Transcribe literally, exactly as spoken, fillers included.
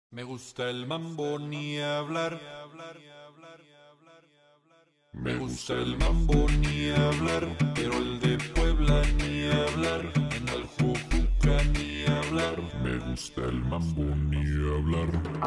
Me gusta el mambo ni hablar. Me gusta el mambo ni hablar, pero el de Puebla ni hablar. En el Jujuca ni hablar. Me gusta el mambo ni hablar.